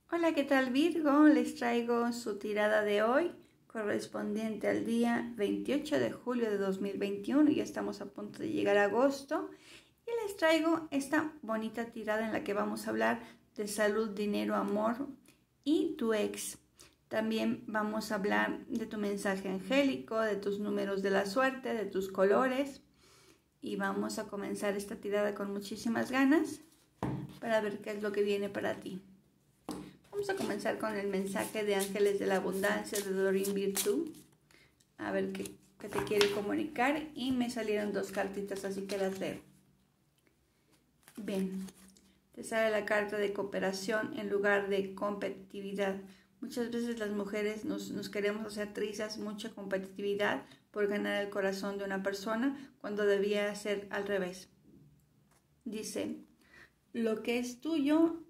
Hola, ¿qué tal Virgo? Les traigo su tirada de hoy, correspondiente al día 28 de julio de 2021. Ya estamos a punto de llegar a agosto. Y les traigo esta bonita tirada en la que vamos a hablar de salud, dinero, amor y tu ex. También vamos a hablar de tu mensaje angélico, de tus números de la suerte, de tus colores. Y vamos a comenzar esta tirada con muchísimas ganas para ver qué es lo que viene para ti. Vamos a comenzar con el mensaje de Ángeles de la Abundancia de Doreen Virtue. A ver qué te quiere comunicar. Y me salieron dos cartitas, así que las leo. Bien, te sale la carta de cooperación en lugar de competitividad. Muchas veces las mujeres nos queremos hacer trizas, mucha competitividad por ganar el corazón de una persona, cuando debía ser al revés. Dice, lo que es tuyo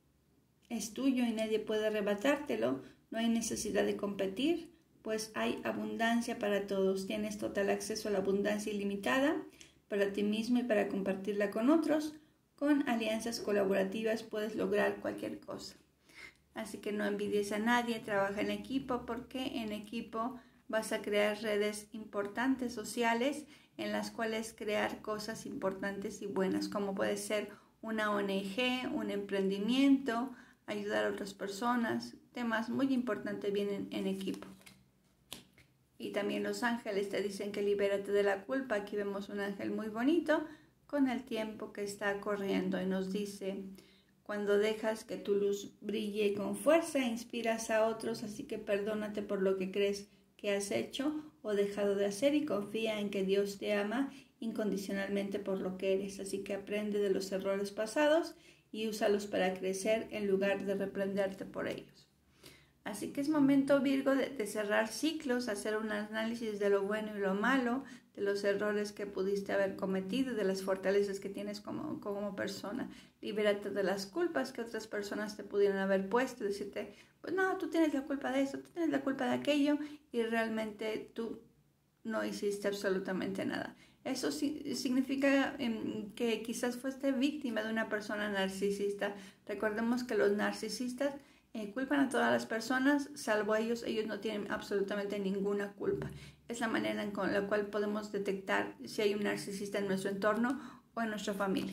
y nadie puede arrebatártelo. No hay necesidad de competir, pues hay abundancia para todos. Tienes total acceso a la abundancia ilimitada para ti mismo y para compartirla con otros. Con alianzas colaborativas puedes lograr cualquier cosa. Así que no envidies a nadie, trabaja en equipo, porque en equipo vas a crear redes importantes sociales en las cuales crear cosas importantes y buenas, como puede ser una ONG, un emprendimiento, ayudar a otras personas. Temas muy importantes vienen en equipo. Y también los ángeles te dicen que libérate de la culpa. Aquí vemos un ángel muy bonito con el tiempo que está corriendo y nos dice, cuando dejas que tu luz brille con fuerza, inspiras a otros, así que perdónate por lo que crees que has hecho o dejado de hacer y confía en que Dios te ama incondicionalmente por lo que eres. Así que aprende de los errores pasados y úsalos para crecer en lugar de reprenderte por ellos. Así que es momento, Virgo, de cerrar ciclos, hacer un análisis de lo bueno y lo malo, de los errores que pudiste haber cometido, de las fortalezas que tienes como persona. Libérate de las culpas que otras personas te pudieran haber puesto, decirte, pues no, tú tienes la culpa de esto, tú tienes la culpa de aquello, y realmente tú no hiciste absolutamente nada. Eso significa que quizás fuiste víctima de una persona narcisista. Recordemos que los narcisistas culpan a todas las personas, salvo a ellos. Ellos no tienen absolutamente ninguna culpa. Es la manera con la cual podemos detectar si hay un narcisista en nuestro entorno o en nuestra familia.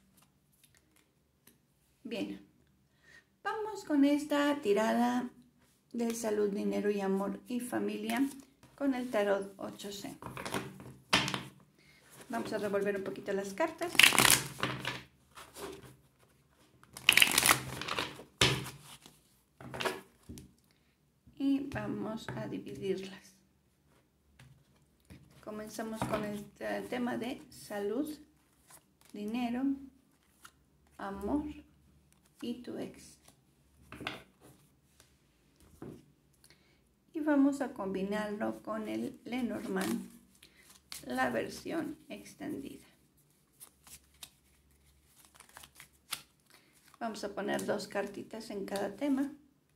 Bien, vamos con esta tirada de salud, dinero y amor y familia con el tarot 8C. Vamos a revolver un poquito las cartas. Y vamos a dividirlas. Comenzamos con el tema de salud, dinero, amor y tu ex. Y vamos a combinarlo con el Lenormand, la versión extendida. Vamos a poner dos cartitas en cada tema.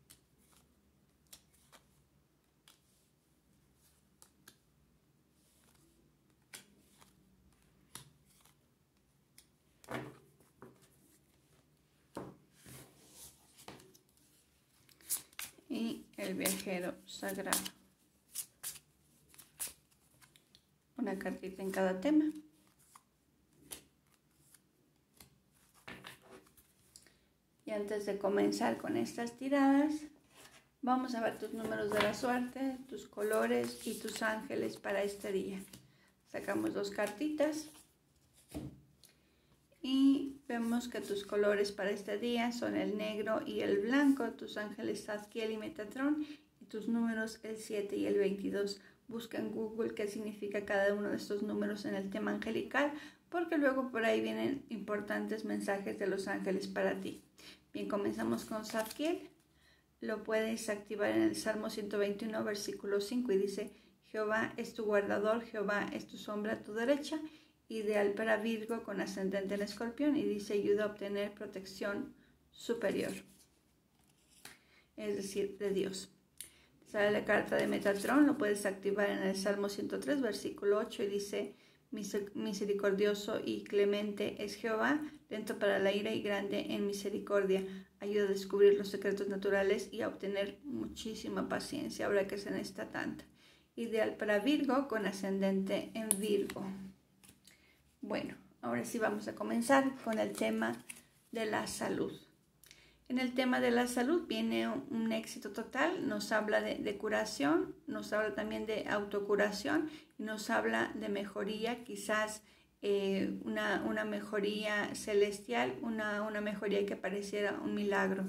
Y el viajero sagrado. Una cartita en cada tema. Y antes de comenzar con estas tiradas, vamos a ver tus números de la suerte, tus colores y tus ángeles para este día. Sacamos dos cartitas y vemos que tus colores para este día son el negro y el blanco, tus ángeles Zadkiel y Metatron, y tus números el 7 y el 22. Busca en Google qué significa cada uno de estos números en el tema angelical, porque luego por ahí vienen importantes mensajes de los ángeles para ti. Bien, comenzamos con Zadkiel. Lo puedes activar en el Salmo 121, versículo 5, y dice, Jehová es tu guardador, Jehová es tu sombra a tu derecha. Ideal para Virgo con ascendente en Escorpión, y dice, ayuda a obtener protección superior, es decir, de Dios. Sale la carta de Metatron, lo puedes activar en el Salmo 103, versículo 8, y dice, misericordioso y clemente es Jehová, lento para la ira y grande en misericordia. Ayuda a descubrir los secretos naturales y a obtener muchísima paciencia, ahora que se necesita tanta. Ideal para Virgo con ascendente en Virgo. Bueno, ahora sí vamos a comenzar con el tema de la salud. En el tema de la salud viene un éxito total, nos habla de curación, nos habla también de autocuración y nos habla de mejoría, quizás una mejoría celestial, una mejoría que pareciera un milagro.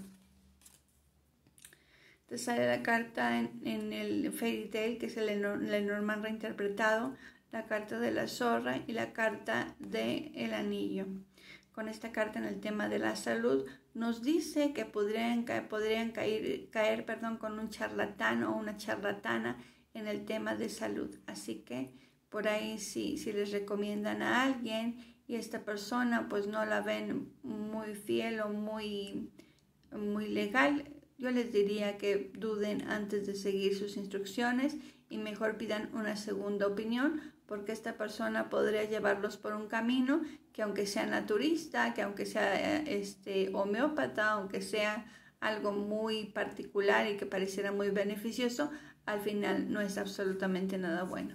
Te sale la carta en el Fairy Tail, que es el Lenormand reinterpretado, la carta de la zorra y la carta del anillo. Con esta carta en el tema de la salud nos dice que podrían caer con un charlatán o una charlatana en el tema de salud. Así que por ahí si les recomiendan a alguien y esta persona pues no la ven muy fiel o muy legal, yo les diría que duden antes de seguir sus instrucciones y mejor pidan una segunda opinión, porque esta persona podría llevarlos por un camino que aunque sea naturista, que aunque sea homeópata, aunque sea algo muy particular y que pareciera muy beneficioso, al final no es absolutamente nada bueno.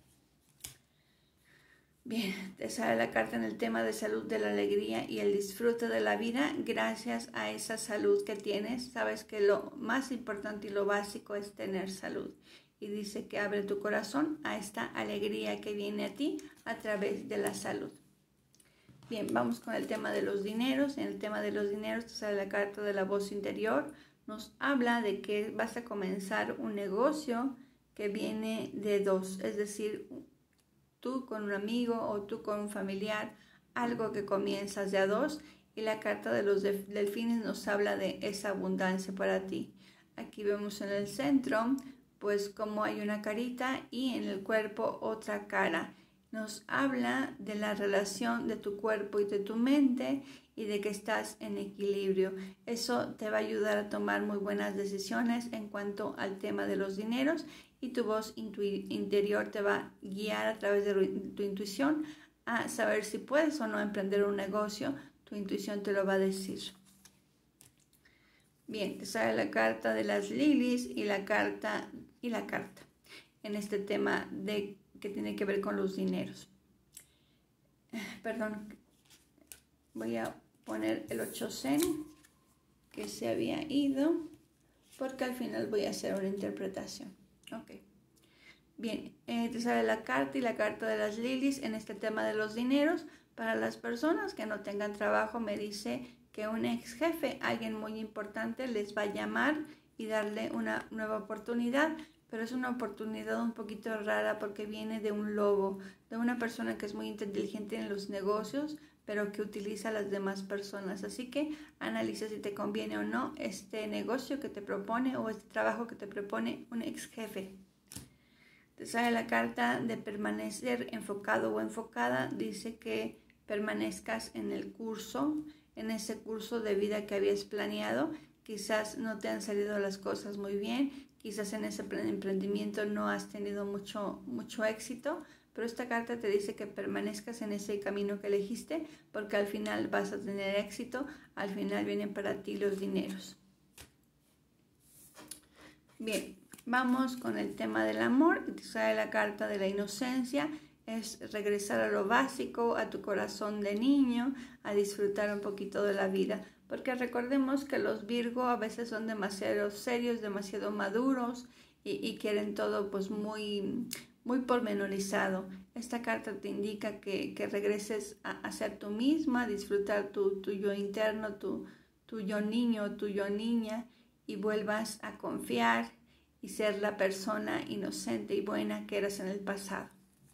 Bien, te sale la carta en el tema de salud, de la alegría y el disfrute de la vida. Gracias a esa salud que tienes, sabes que lo más importante y lo básico es tener salud. Y dice que abre tu corazón a esta alegría que viene a ti a través de la salud. Bien, vamos con el tema de los dineros. En el tema de los dineros te sale la carta de la voz interior. Nos habla de que vas a comenzar un negocio que viene de dos, es decir, tú con un amigo o tú con un familiar, algo que comienzas de a dos. Y la carta de los delfines nos habla de esa abundancia para ti. Aquí vemos en el centro pues como hay una carita y en el cuerpo otra cara. Nos habla de la relación de tu cuerpo y de tu mente y de que estás en equilibrio. Eso te va a ayudar a tomar muy buenas decisiones en cuanto al tema de los dineros y tu voz interior te va a guiar a través de tu intuición a saber si puedes o no emprender un negocio. Tu intuición te lo va a decir. Bien, te sale la carta de las lilies y la carta en este tema que tiene que ver con los dineros. Perdón, voy a poner el 8 Zen que se había ido porque al final voy a hacer una interpretación. Ok. Bien, te sale la carta y la carta de las lilies en este tema de los dineros. Para las personas que no tengan trabajo, me dice que un ex jefe, alguien muy importante, les va a llamar y darle una nueva oportunidad, pero es una oportunidad un poquito rara porque viene de un lobo, de una persona que es muy inteligente en los negocios, pero que utiliza a las demás personas. Así que analiza si te conviene o no este negocio que te propone o este trabajo que te propone un ex jefe. Te sale la carta de permanecer enfocado o enfocada. Dice que permanezcas en el curso, en ese curso de vida que habías planeado. Quizás no te han salido las cosas muy bien, quizás en ese emprendimiento no has tenido mucho éxito, pero esta carta te dice que permanezcas en ese camino que elegiste porque al final vas a tener éxito, al final vienen para ti los dineros. Bien, vamos con el tema del amor. Te sale la carta de la inocencia. Es regresar a lo básico, a tu corazón de niño, a disfrutar un poquito de la vida. Porque recordemos que los Virgo a veces son demasiado serios, demasiado maduros y quieren todo pues muy pormenorizado. Esta carta te indica que regreses a ser tú misma, a disfrutar tu yo interno, tu yo niño, tu yo niña y vuelvas a confiar y ser la persona inocente y buena que eras en el pasado.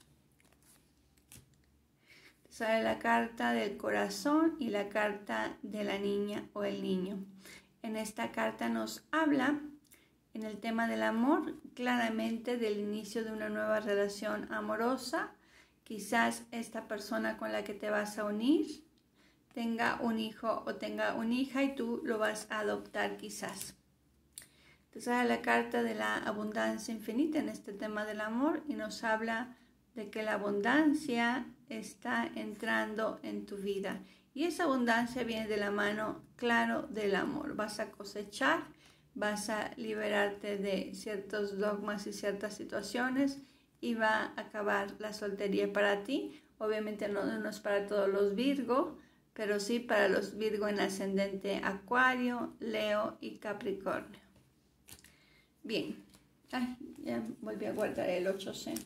Sale la carta del corazón y la carta de la niña o el niño. En esta carta nos habla, en el tema del amor, claramente del inicio de una nueva relación amorosa. Quizás esta persona con la que te vas a unir tenga un hijo o tenga una hija y tú lo vas a adoptar quizás. Te sale la carta de la abundancia infinita en este tema del amor y nos habla de que la abundancia está entrando en tu vida. Y esa abundancia viene de la mano, claro, del amor. Vas a cosechar, vas a liberarte de ciertos dogmas y ciertas situaciones y va a acabar la soltería para ti. Obviamente no es para todos los Virgo, pero sí para los Virgo en ascendente Acuario, Leo y Capricornio. Bien, ya volví a guardar el 8C.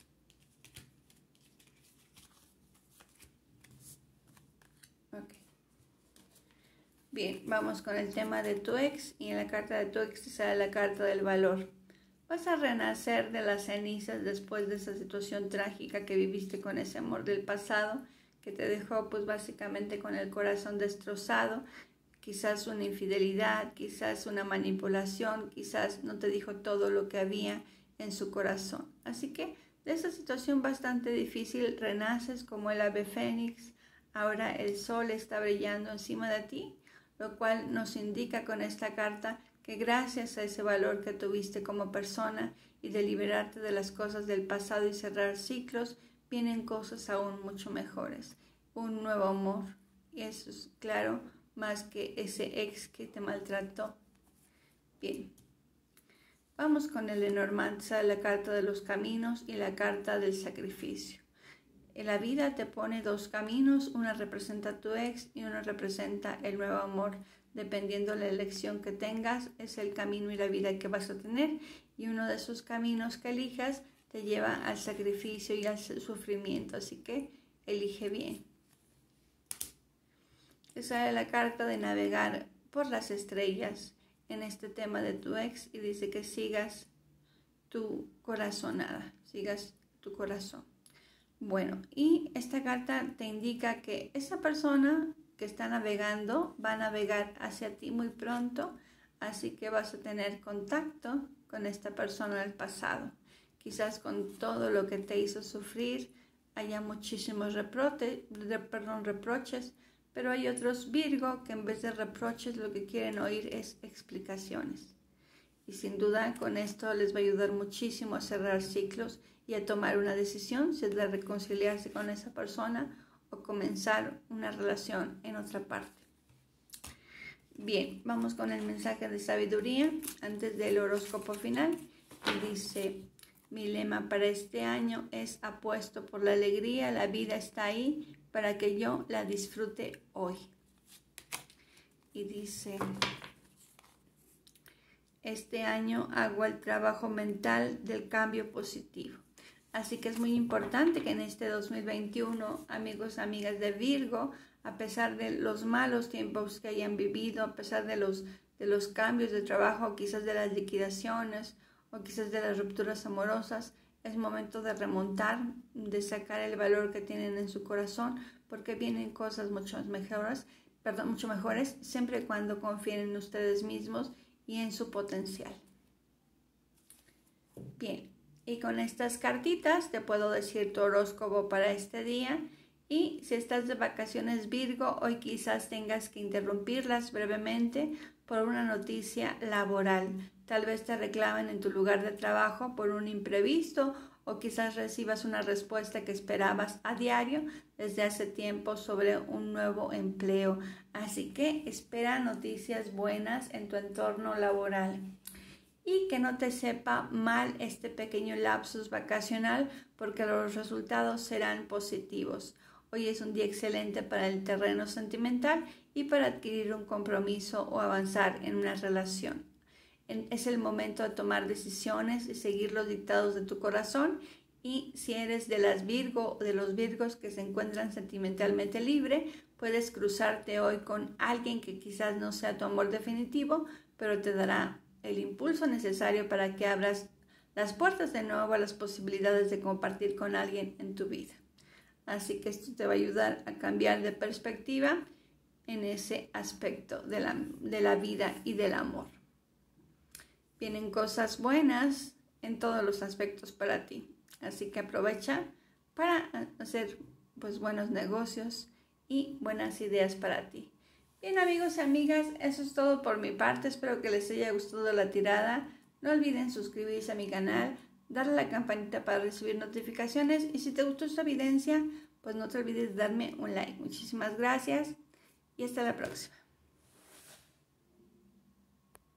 Bien, vamos con el tema de tu ex, y en la carta de tu ex te sale la carta del valor. Vas a renacer de las cenizas después de esa situación trágica que viviste con ese amor del pasado, que te dejó pues básicamente con el corazón destrozado, quizás una infidelidad, quizás una manipulación, quizás no te dijo todo lo que había en su corazón. Así que de esa situación bastante difícil renaces como el ave fénix. Ahora el sol está brillando encima de ti, lo cual nos indica con esta carta que gracias a ese valor que tuviste como persona y de liberarte de las cosas del pasado y cerrar ciclos, vienen cosas aún mucho mejores, un nuevo amor. Y eso es claro, más que ese ex que te maltrató. Bien, vamos con el Lenormand, sale la carta de los caminos y la carta del sacrificio. En la vida te pone dos caminos, una representa a tu ex y una representa el nuevo amor. Dependiendo de la elección que tengas, es el camino y la vida que vas a tener. Y uno de esos caminos que elijas te lleva al sacrificio y al sufrimiento. Así que elige bien. Te sale la carta de navegar por las estrellas en este tema de tu ex y dice que sigas tu corazonada, sigas tu corazón. Bueno, y esta carta te indica que esa persona que está navegando va a navegar hacia ti muy pronto, así que vas a tener contacto con esta persona del pasado. Quizás con todo lo que te hizo sufrir haya muchísimos reproches, pero hay otros Virgo que en vez de reproches lo que quieren oír es explicaciones. Y sin duda con esto les va a ayudar muchísimo a cerrar ciclos y a tomar una decisión, si es de reconciliarse con esa persona o comenzar una relación en otra parte. Bien, vamos con el mensaje de sabiduría antes del horóscopo final. Y dice, mi lema para este año es apuesto por la alegría, la vida está ahí para que yo la disfrute hoy. Y dice, este año hago el trabajo mental del cambio positivo. Así que es muy importante que en este 2021, amigos, amigas de Virgo, a pesar de los malos tiempos que hayan vivido, a pesar de los cambios de trabajo, quizás de las liquidaciones o quizás de las rupturas amorosas, es momento de remontar, de sacar el valor que tienen en su corazón, porque vienen cosas mucho mejores, siempre y cuando confíen en ustedes mismos y en su potencial. Bien. Y con estas cartitas te puedo decir tu horóscopo para este día. Y si estás de vacaciones Virgo, hoy quizás tengas que interrumpirlas brevemente por una noticia laboral. Tal vez te reclamen en tu lugar de trabajo por un imprevisto o quizás recibas una respuesta que esperabas a diario desde hace tiempo sobre un nuevo empleo. Así que espera noticias buenas en tu entorno laboral. Y que no te sepa mal este pequeño lapsus vacacional porque los resultados serán positivos. Hoy es un día excelente para el terreno sentimental y para adquirir un compromiso o avanzar en una relación. Es el momento de tomar decisiones y seguir los dictados de tu corazón. Y si eres de las Virgo o de los Virgos que se encuentran sentimentalmente libre, puedes cruzarte hoy con alguien que quizás no sea tu amor definitivo, pero te dará el impulso necesario para que abras las puertas de nuevo a las posibilidades de compartir con alguien en tu vida. Así que esto te va a ayudar a cambiar de perspectiva en ese aspecto de la vida y del amor. Vienen cosas buenas en todos los aspectos para ti. Así que aprovecha para hacer buenos negocios y buenas ideas para ti. Bien, amigos y amigas, eso es todo por mi parte. Espero que les haya gustado la tirada. No olviden suscribirse a mi canal, darle a la campanita para recibir notificaciones y si te gustó esta evidencia, pues no te olvides de darme un like. Muchísimas gracias y hasta la próxima.